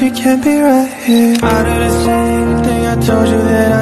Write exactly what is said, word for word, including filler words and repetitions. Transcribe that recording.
you can't be right here. I do the same thing I told you that